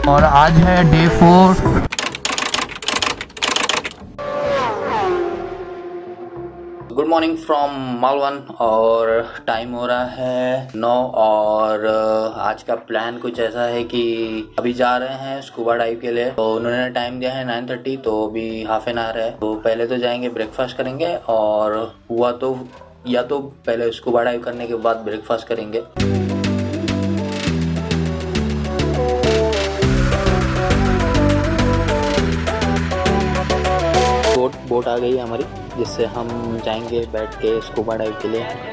और आज है day 4। Good morning from Malvan और टाइम हो रहा है 9 और आज का प्लान कुछ ऐसा है कि अभी जा रहे हैं स्कूबा डाइव के लिए। तो उन्होंने टाइम दिया है 9:30, तो अभी हाफ एन आवर है। तो पहले तो जाएंगे, ब्रेकफास्ट करेंगे और हुआ तो या तो पहले स्कूबा डाइव करने के बाद ब्रेकफास्ट करेंगे। बोट आ गई है हमारी, जिससे हम जाएंगे बैठ के स्कूबा डाइव के लिए।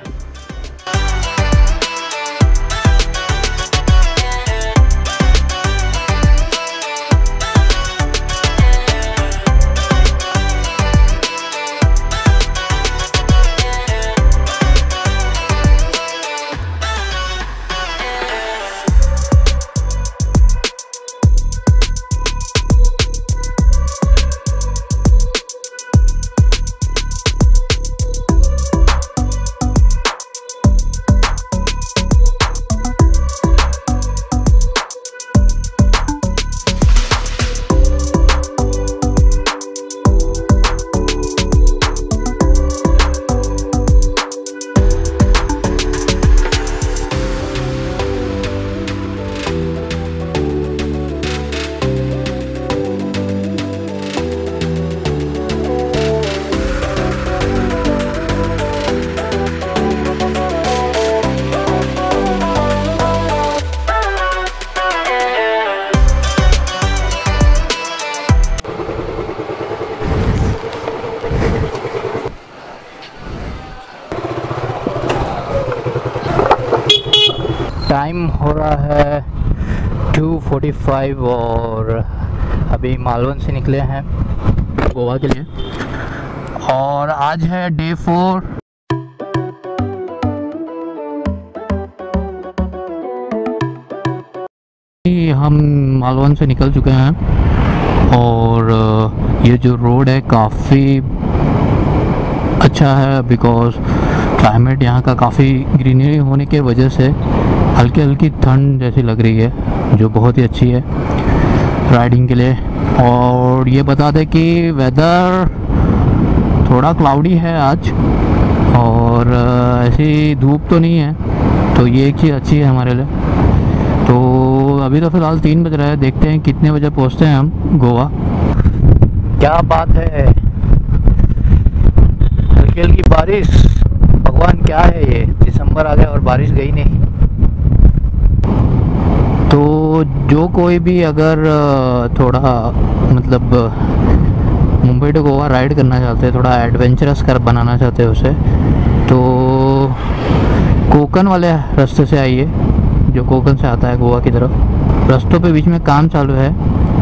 टाइम हो रहा है 2:45 और अभी मालवन से निकले हैं गोवा के लिए और आज है डे 4। हम मालवन से निकल चुके हैं और ये जो रोड है काफ़ी अच्छा है, बिकॉज़ क्लाइमेट यहाँ का काफ़ी ग्रीनरी होने के वजह से हल्की हल्की ठंड जैसी लग रही है, जो बहुत ही अच्छी है राइडिंग के लिए। और ये बता दें कि वेदर थोड़ा क्लाउडी है आज और ऐसी धूप तो नहीं है, तो ये एक चीज़ अच्छी है हमारे लिए। तो अभी तो फ़िलहाल 3 बज रहा है, देखते हैं कितने बजे पहुँचते हैं हम गोवा। क्या बात है, हल्की हल्की बारिश। भगवान क्या है ये, दिसंबर आ गया और बारिश गई नहीं। तो जो कोई भी अगर थोड़ा मतलब मुंबई टू गोवा राइड करना चाहते हैं, थोड़ा एडवेंचरस कर बनाना चाहते हैं उसे, तो कोकन वाले रास्ते से आइए, जो कोकन से आता है गोवा की तरफ। रास्तों पे बीच में काम चालू है,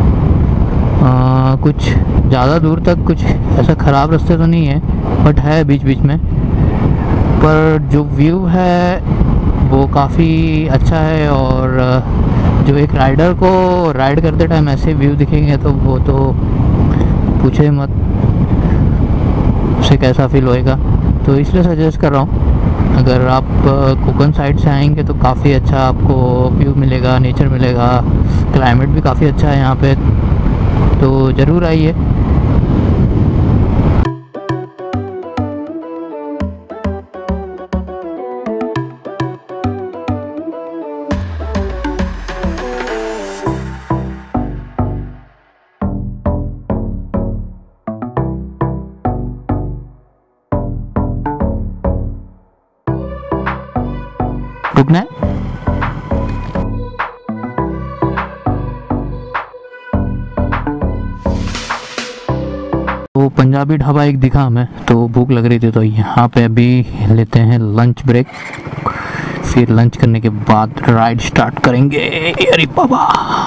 कुछ ज़्यादा दूर तक कुछ ऐसा ख़राब रास्ते तो नहीं है, बट है बीच बीच में। पर जो व्यू है वो काफ़ी अच्छा है और जो एक राइडर को राइड करते टाइम ऐसे व्यू दिखेंगे तो वो तो पूछे मत उसे कैसा फील होएगा। तो इसलिए सजेस्ट कर रहा हूँ, अगर आप कोकन साइड से आएंगे तो काफ़ी अच्छा आपको व्यू मिलेगा, नेचर मिलेगा, क्लाइमेट भी काफ़ी अच्छा है यहाँ पे, तो ज़रूर आइए। रुकना है। तो पंजाबी ढाबा एक दिखा हमें, तो भूख लग रही थी, तो यहाँ पे अभी लेते हैं लंच ब्रेक, फिर लंच करने के बाद राइड स्टार्ट करेंगे। अरे बाबा।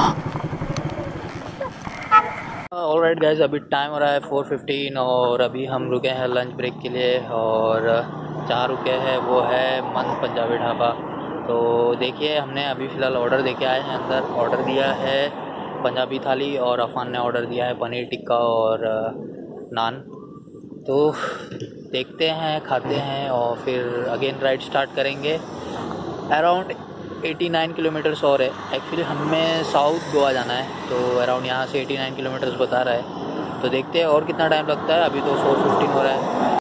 ऑलराइट गाइस, अभी टाइम हो रहा है 4:15 और अभी हम रुके हैं लंच ब्रेक के लिए और जहाँ रुके हैं वो है मन पंजाबी ढाबा। तो देखिए, हमने अभी फ़िलहाल ऑर्डर देके आए हैं, अंदर ऑर्डर दिया है पंजाबी थाली और अफान ने ऑर्डर दिया है पनीर टिक्का और नान। तो देखते हैं, खाते हैं और फिर अगेन राइड स्टार्ट करेंगे। अराउंड 89 किलोमीटर्स और है। एक्चुअली हमें साउथ गोवा जाना है, तो अराउंड यहाँ से 89 किलोमीटर्स बता रहा है। तो देखते हैं और कितना टाइम लगता है। अभी तो 4:15 हो रहा है।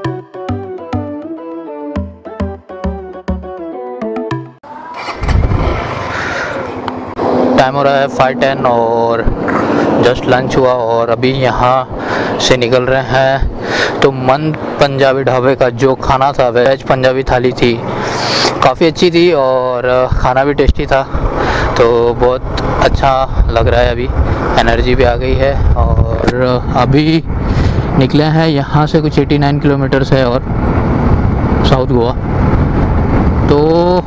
टाइम हो रहा है 5:10 और जस्ट लंच हुआ और अभी यहाँ से निकल रहे हैं। तो मन पंजाबी ढाबे का जो खाना था, वेज पंजाबी थाली थी, काफ़ी अच्छी थी और खाना भी टेस्टी था। तो बहुत अच्छा लग रहा है, अभी एनर्जी भी आ गई है। और अभी निकले हैं यहाँ से, कुछ 89 किलोमीटर्स है और साउथ गोवा। तो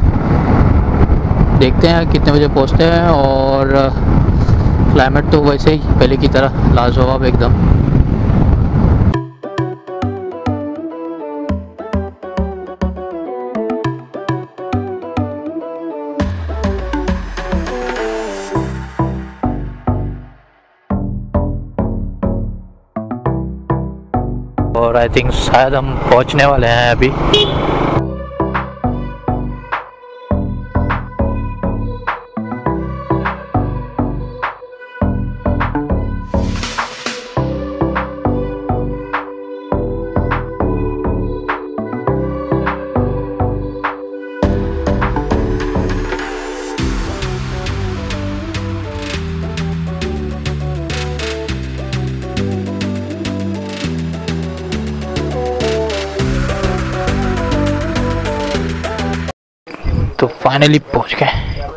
देखते हैं कितने बजे पहुँचते हैं। और क्लाइमेट तो वैसे ही पहले की तरह लाजवाब एकदम। और आई थिंक शायद हम पहुंचने वाले हैं अभी। तो फाइनली पहुंच गए।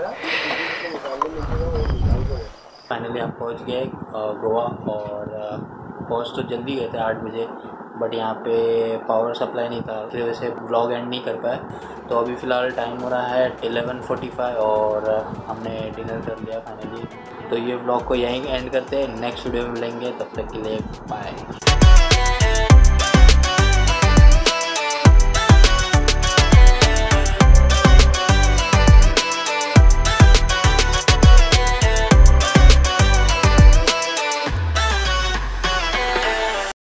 फाइनली हम पहुंच गए गोवा। और पहुंच तो जल्दी गए थे 8 बजे, बट यहाँ पे पावर सप्लाई नहीं था, इसलिए वैसे व्लॉग एंड नहीं कर पाए। तो अभी फ़िलहाल टाइम हो रहा है 11:45 और हमने डिनर कर लिया फाइनली। तो ये व्लॉग को यहीं एंड करते हैं, नेक्स्ट वीडियो में मिलेंगे, तब तक के लिए बाय।